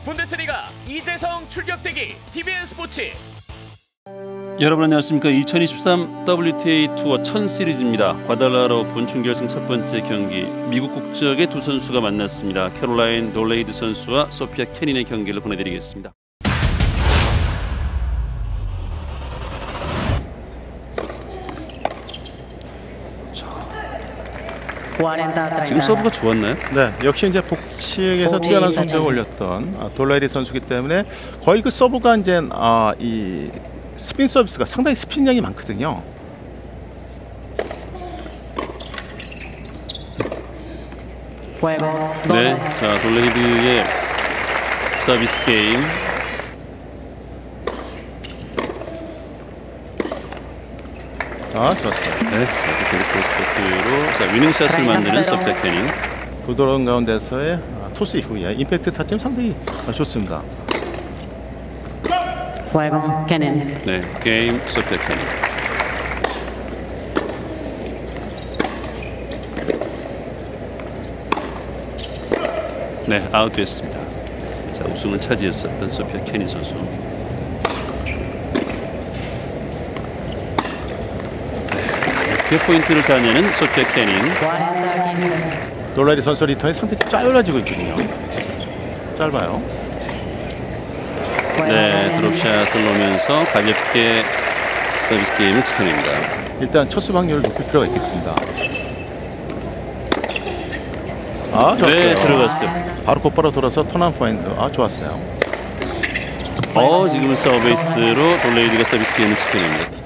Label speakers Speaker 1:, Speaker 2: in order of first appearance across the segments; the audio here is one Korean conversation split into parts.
Speaker 1: 분데스리가 이재성 출격대기 TVN 스포츠.
Speaker 2: 여러분 안녕하십니까. 2023 WTA 투어 1000 시리즈입니다. 과달라로 본충결승 첫 번째 경기, 미국 국적의 두 선수가 만났습니다. 캐롤라인 돌레이드 선수와 소피아 케닌의 경기를 보내드리겠습니다. 지금 서브가 좋았나요?
Speaker 3: 네, 역시 이제 복식에서 뛰어난 성적을 올렸던 돌레이드 선수기 때문에 거의 그 서브가 이제 이 스핀 서비스가 상당히 스핀량이 많거든요.
Speaker 2: 네, 자 돌레이드의 서비스 게임.
Speaker 3: 좋았어요.
Speaker 2: 네, 자 크로스코트로 자 위닝샷을 만드는 소피아 케닌.
Speaker 3: 부드러운 가운데서의 토스 이후에 임팩트 타점 상당히 좋습니다.
Speaker 2: 네, 게임 소피아 케닌. 네, 아웃됐습니다. 자 우승을 차지했었던 소피아 케닌 선수. 가볍게 포인트를 따내는 소피아 케닌.
Speaker 3: 돌레이드 선수 리턴이 상당히 짧아지고 있거든요. 짧아요.
Speaker 2: 네, 드롭샷을 놓으면서 가볍게 서비스 게임을 지켜냅니다.
Speaker 3: 일단 첫 수박률을 높일 필요가 있겠습니다. 좋았어요.
Speaker 2: 네, 들어갔어요.
Speaker 3: 바로 곧바로 돌아서 턴한 포인트. 좋았어요.
Speaker 2: 지금은 서비스로 돌레이드가 서비스 게임을 지켜냅니다.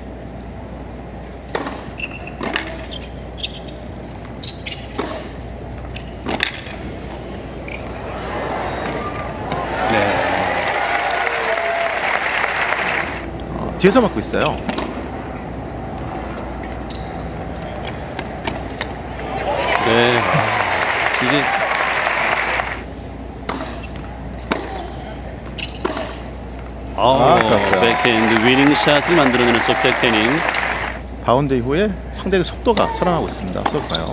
Speaker 3: 뒤에서 맞고 있어요.
Speaker 2: 네, 이게
Speaker 3: 좋았어요.
Speaker 2: 백핸드 위닝 샷을 만들어내는 소피아 케닌.
Speaker 3: 바운드 이후에 상대의 속도가 살아나고 있습니다. 써볼까요?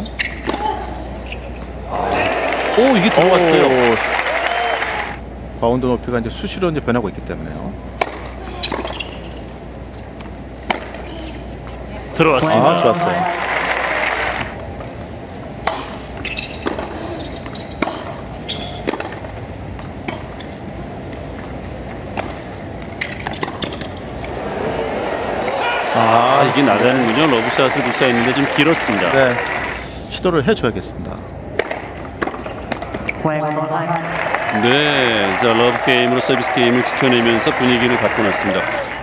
Speaker 2: 이게 들어갔어요.
Speaker 3: 바운드 높이가 이제 수시로 이제 변하고 있기 때문에요.
Speaker 2: 들어왔습니다.
Speaker 3: 좋았어요.
Speaker 2: 이게 나가는군요. 러브샷을 구사했는데 좀 길었습니다.
Speaker 3: 네, 시도를 해줘야겠습니다.
Speaker 2: 네, 자 러브 게임으로 서비스 게임을 지켜내면서 분위기를 바꿔놨습니다.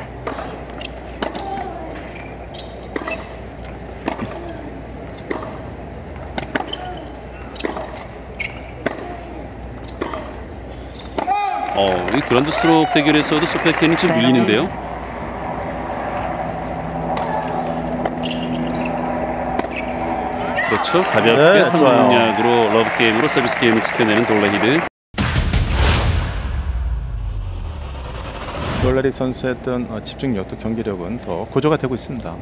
Speaker 2: 이 그란드 스트로크 대결에서도 소피아 케닌이 좀 밀리는데요. 그렇죠. 가볍게 상공략으로 러브 게임으로 서비스 게임을 지켜내는 돌레이드.
Speaker 3: 돌레이드 선수의 어떤 집중력, 또 경기력은 더 고조가 되고 있습니다.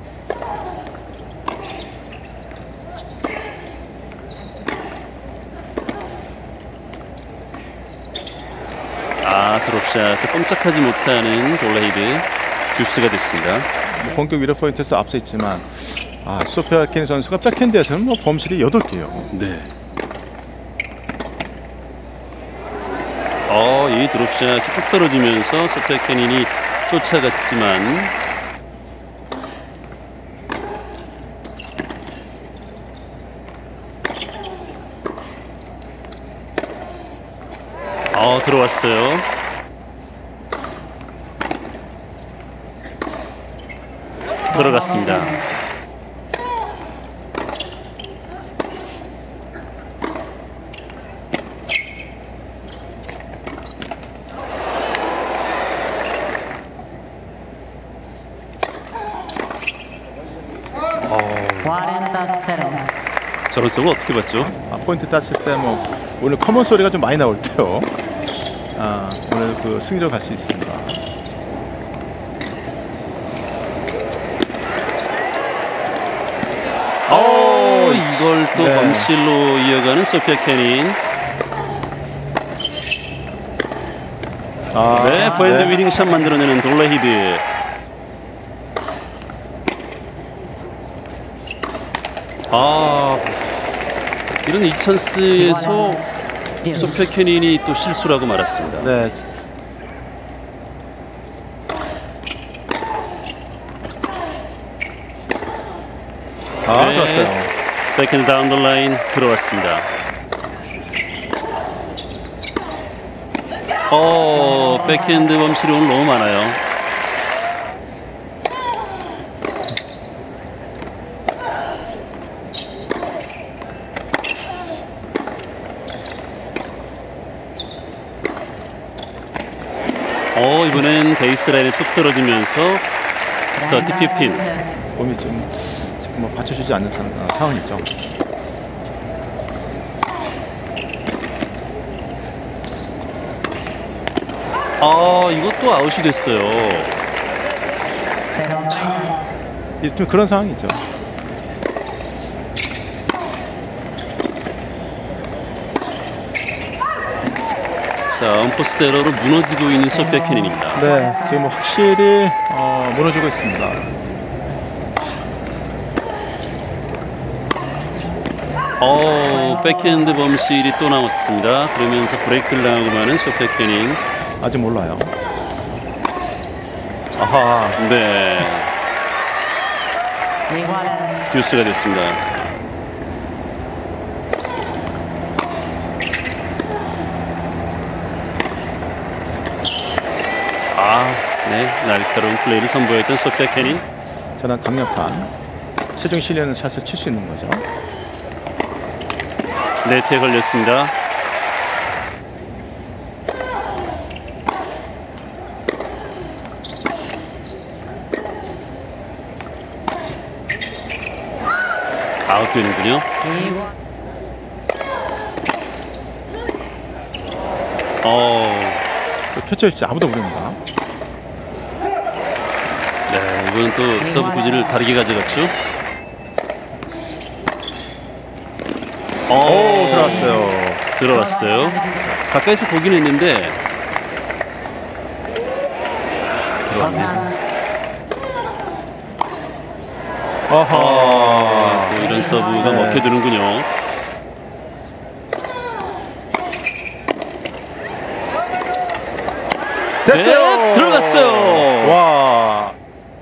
Speaker 2: 드롭샷에 꼼짝하지 못하는 돌레이드. 듀스가 됐습니다.
Speaker 3: 공격 위로 포인트에서 앞서 있지만 소피아 케닌 선수가 백핸드에서는 범실이 8개요.
Speaker 2: 네. 이 드롭샷이 뚝 떨어지면서 소피아 케닌이 쫓아갔지만 들어왔어요. 들어갔습니다. 저런 속을 어떻게 봤죠?
Speaker 3: 포인트 땄을 때 오늘 커먼 소리가 좀 많이 나올 때요. 오늘 그 승리로 갈 수 있습니다.
Speaker 2: 이걸 또 범실로 이어가는 소피아 케닌. 네, 포핸드 위닝샷 만들어내는 돌레히드. 이런 이 찬스에서 소피아 케닌이 또 실수라고 말았습니다.
Speaker 3: 네.
Speaker 2: 네.
Speaker 3: 좋았어요.
Speaker 2: 백핸드 다운 더 라인 들어왔습니다. 백핸드 범실이 오늘 너무 많아요. 이번엔 베이스라인에 뚝 떨어지면서 30-15.
Speaker 3: 몸이 좀 지금 뭐 받쳐주지 않는 상황이죠.
Speaker 2: 이것도 아웃이 됐어요.
Speaker 3: 좀 그런 상황이죠.
Speaker 2: 자, 언포스트 에러로 무너지고 있는 소피아 케닌입니다.
Speaker 3: 네, 지금 확실히 무너지고 있습니다.
Speaker 2: 백핸드 범실이 또 나왔습니다. 그러면서 브레이크를 당하고 마는 소피아 케닌.
Speaker 3: 아직 몰라요. 아하.
Speaker 2: 네. 듀스가 됐습니다. 네, 날카로운 플레이를 선보였던 소피아 케닌.
Speaker 3: 저는 강력한 체중 실리는 샷을 칠 수 있는 거죠.
Speaker 2: 네트에 걸렸습니다. 아웃되는군요.
Speaker 3: 펼쳐질지 아무도 모릅니다.
Speaker 2: 네, 이번엔 또 서브 구질을 다르게 가져갔죠.
Speaker 3: 들어왔어요.
Speaker 2: 들어왔어요. 가까이서 보긴 했는데 들어왔네요. 또 이런 서브가 먹혀드는군요.
Speaker 3: 됐어요.
Speaker 2: 네, 들어갔어요.
Speaker 3: 와.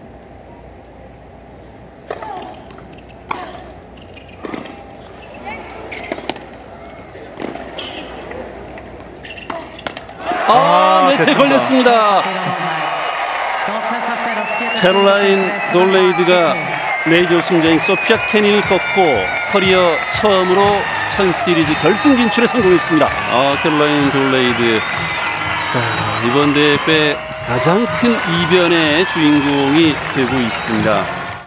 Speaker 2: 네트에 걸렸습니다. 캐롤라인 돌레이드가 메이저 우승자인 소피아 케닌을 꺾고 커리어 처음으로 천 시리즈 결승 진출에 성공했습니다. 캐롤라인 돌레이드. 자, 이번 대회 가장 큰 이변의 주인공이 되고 있습니다.